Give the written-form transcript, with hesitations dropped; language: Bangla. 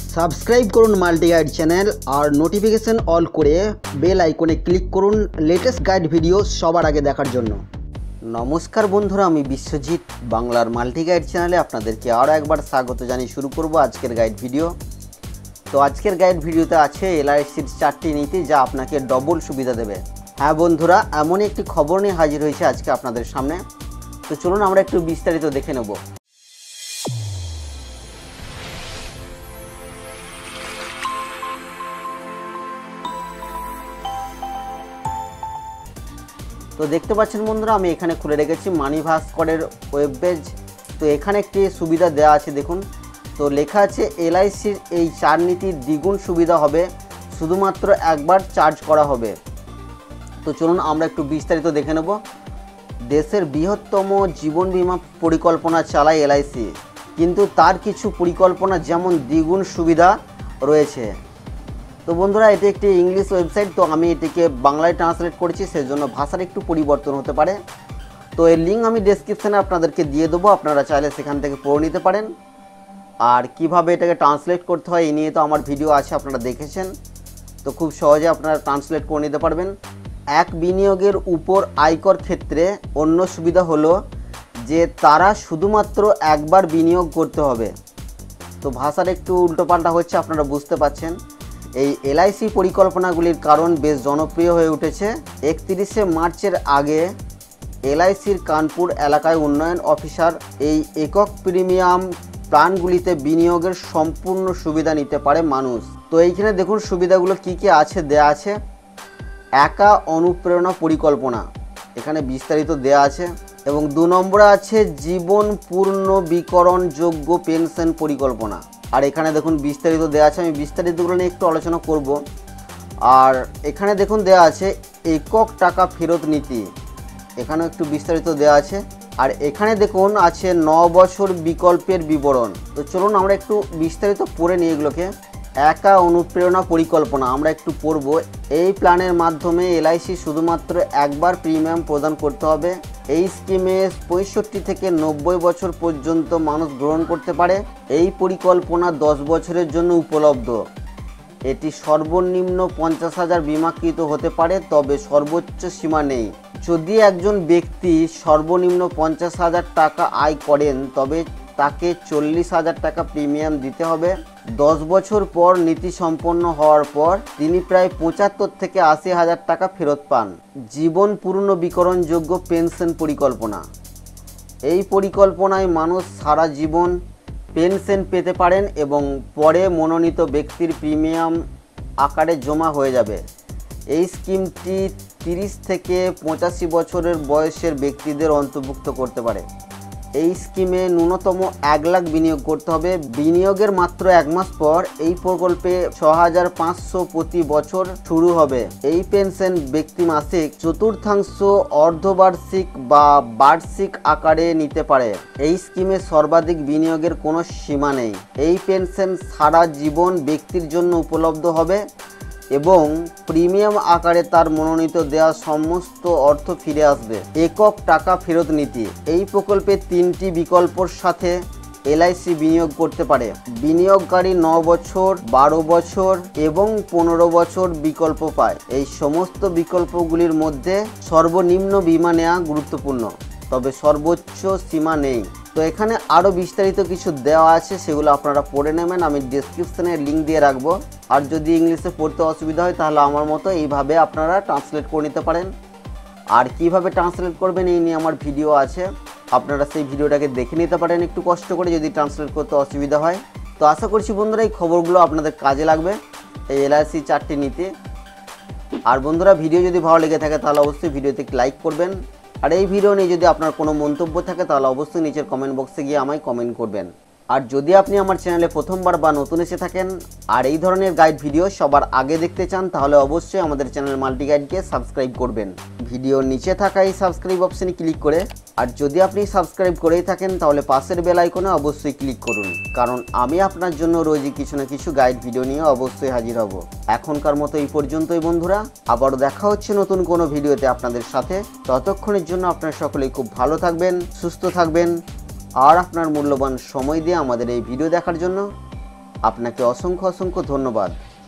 সাবস্ক্রাইব করুন মাল্টি গাইড চ্যানেল আর নোটিফিকেশন অল করে বেল আইকনে ক্লিক করুন লেটেস্ট গাইড ভিডিও সবার আগে দেখার জন্য। নমস্কার বন্ধুরা, আমি বিশ্বজিৎ বাংলার মাল্টি গাইড চ্যানেলে আপনাদেরকে আরও একবার স্বাগত জানিয়ে শুরু করব আজকের গাইড ভিডিও। তো আজকের গাইড ভিডিওতে আছে এলআইসির 4টি নীতি যা আপনাকে ডবল সুবিধা দেবে। হ্যাঁ বন্ধুরা, এমনই একটি খবর নিয়ে হাজির হয়েছে আজকে আপনাদের সামনে। তো চলুন আমরা একটু বিস্তারিত দেখে নেব। তো দেখতে পাচ্ছেন বন্ধুরা, আমি এখানে খুলে রেখেছি মানি ভাস্করের ওয়েব পেজ। তো এখানে একটি সুবিধা দেওয়া আছে দেখুন। তো লেখা আছে এলআইসির এই 4 নীতির দ্বিগুণ সুবিধা হবে, শুধুমাত্র একবার চার্জ করা হবে। তো চলুন আমরা একটু বিস্তারিত দেখে নেব। দেশের বৃহত্তম জীবন বীমা পরিকল্পনা চালায় এলআইসি, কিন্তু তার কিছু পরিকল্পনা যেমন দ্বিগুণ সুবিধা রয়েছে। তো বন্ধুরা, এটি একটি ইংলিশ ওয়েবসাইট, তো আমি এটিকে বাংলায় ট্রান্সলেট করেছি, সেজন্য ভাষার একটু পরিবর্তন হতে পারে। তো এর লিঙ্ক আমি ডেসক্রিপশানে আপনাদেরকে দিয়ে দেবো, আপনারা চাইলে সেখান থেকে পড়ে নিতে পারেন। আর কিভাবে এটাকে ট্রান্সলেট করতে হয় এই নিয়ে তো আমার ভিডিও আছে, আপনারা দেখেছেন। তো খুব সহজে আপনারা ট্রান্সলেট করে নিতে পারবেন। এক বিনিয়োগের উপর আয়কর ক্ষেত্রে অন্য সুবিধা হলো যে তারা শুধুমাত্র একবার বিনিয়োগ করতে হবে। তো ভাষার একটু উল্টোপাল্টা হচ্ছে, আপনারা বুঝতে পারছেন। এই এলআইসি পরিকল্পনাগুলির কারণ বেশ জনপ্রিয় হয়ে উঠেছে। 31শে মার্চের আগে এলআইসির কানপুর এলাকায় উন্নয়ন অফিসার এই একক প্রিমিয়াম প্ল্যানগুলিতে বিনিয়োগের সম্পূর্ণ সুবিধা নিতে পারে মানুষ। তো এইখানে দেখুন সুবিধাগুলো কি কি আছে, দেয়া আছে। একা অনুপ্রেরণা পরিকল্পনা, এখানে বিস্তারিত দেয়া আছে। এবং 2 নম্বরে আছে জীবন পূর্ণ বিকরণযোগ্য পেনশন পরিকল্পনা। আর এখানে দেখুন বিস্তারিত দেওয়া আছে, আমি বিস্তারিতগুলো নিয়ে একটু আলোচনা করব। আর এখানে দেখুন দেওয়া আছে একক টাকা ফেরত নীতি, এখানেও একটু বিস্তারিত দেওয়া আছে। আর এখানে দেখুন আছে 9 বছর বিকল্পের বিবরণ। তো চলুন আমরা একটু বিস্তারিত পড়ে নিই এগুলোকে। একা অনুপ্রেরণা পরিকল্পনা আমরা একটু পড়ব। এই প্ল্যানের মাধ্যমে এলআইসি শুধুমাত্র একবার প্রিমিয়াম প্রদান করতে হবে। এই স্কিমে 65 থেকে 90 বছর পর্যন্ত মানুষ গ্রহণ করতে পারে। এই পরিকল্পনা 10 বছরের জন্য উপলব্ধ। এটি সর্বনিম্ন 50,000 বিমাকৃত হতে পারে, তবে সর্বোচ্চ সীমা নেই। যদি একজন ব্যক্তি সর্বনিম্ন 50,000 টাকা আয় করেন, তবে তাকে 40,000 টাকা প্রিমিয়াম দিতে হবে। 10 বছর পর নীতি সম্পন্ন হওয়ার পর তিনি প্রায় 75 থেকে 80,000 টাকা ফেরত পান। জীবন পূর্ণ বিকরণযোগ্য পেনশন পরিকল্পনা, এই পরিকল্পনায় মানুষ সারা জীবন পেনশন পেতে পারেন এবং পরে মনোনীত ব্যক্তির প্রিমিয়াম আকারে জমা হয়ে যাবে। এই স্কিমটি 30 থেকে 85 বছরের বয়সের ব্যক্তিদের অন্তর্ভুক্ত করতে পারে। এই স্কিমে ন্যূনতম 1 লাখ বিনিয়োগ করতে হবে। বিনিয়োগের মাত্র 1 মাস পর এই প্রকল্পে 6,500 প্রতি বছর শুরু হবে। এই পেনশন ব্যক্তি মাসিক, চতুর্থাংশ, অর্ধবার্ষিক বা বার্ষিক আকারে নিতে পারে। এই স্কিমে সর্বাধিক বিনিয়োগের কোনো সীমা নেই। এই পেনশন সারা জীবন ব্যক্তির জন্য উপলব্ধ হবে এবং প্রিমিয়াম আকারে তার মনোনীত দেওয়া সমস্ত অর্থ ফিরে আসবে। একক টাকা ফেরত নীতি, এই প্রকল্পে 3টি বিকল্পর সাথে এলআইসি বিনিয়োগ করতে পারে। বিনিয়োগকারী 9 বছর, 12 বছর এবং 15 বছর বিকল্প পায়। এই সমস্ত বিকল্পগুলির মধ্যে সর্বনিম্ন বীমা নেওয়া গুরুত্বপূর্ণ, তবে সর্বোচ্চ সীমা নেই। তো এখানে আরও বিস্তারিত কিছু দেওয়া আছে, সেগুলো আপনারা পড়ে নেবেন, আমি ডেসক্রিপশানে লিঙ্ক দিয়ে রাখবো। আর যদি ইংলিশে পড়তে অসুবিধা হয় তাহলে আমার মতো এইভাবে আপনারা ট্রান্সলেট করে নিতে পারেন। আর কিভাবে ট্রান্সলেট করবেন এই নিয়ে আমার ভিডিও আছে, আপনারা সেই ভিডিওটাকে দেখে নিতে পারেন একটু কষ্ট করে যদি ট্রান্সলেট করতে অসুবিধা হয়। তো আশা করছি বন্ধুরা এই খবরগুলো আপনাদের কাজে লাগবে, এই এলআইসি 4টি নীতি। আর বন্ধুরা, ভিডিও যদি ভালো লেগে থাকে তাহলে অবশ্যই ভিডিওতে লাইক করবেন। আর এই ভিডিও নিয়ে যদি আপনার কোনো মন্তব্য থাকে তাহলে অবশ্যই নিচের কমেন্ট বক্সে গিয়ে আমায় কমেন্ট করবেন। আর যদি আপনি আমার চ্যানেলে প্রথমবার বা নতুন এসে থাকেন আর এই ধরনের গাইড ভিডিও সবার আগে দেখতে চান, তাহলে অবশ্যই আমাদের চ্যানেল মাল্টি গাইডকে সাবস্ক্রাইব করবেন ভিডিওর নিচে থাকা এই সাবস্ক্রাইব অপশানে ক্লিক করে। আর যদি আপনি সাবস্ক্রাইব করেই থাকেন তাহলে পাশের বেল আইকনে অবশ্যই ক্লিক করুন, কারণ আমি আপনার জন্য রোজই কিছু না কিছু গাইড ভিডিও নিয়ে অবশ্যই হাজির হব। এখনকার মতো এই পর্যন্তই বন্ধুরা, আবারও দেখা হচ্ছে নতুন কোনো ভিডিওতে আপনাদের সাথে। ততক্ষণের জন্য আপনারা সকলেই খুব ভালো থাকবেন, সুস্থ থাকবেন। আর আপনার মূল্যবান সময় দিয়ে আমাদের এই ভিডিও দেখার জন্য আপনাকে অসংখ্য অসংখ্য ধন্যবাদ।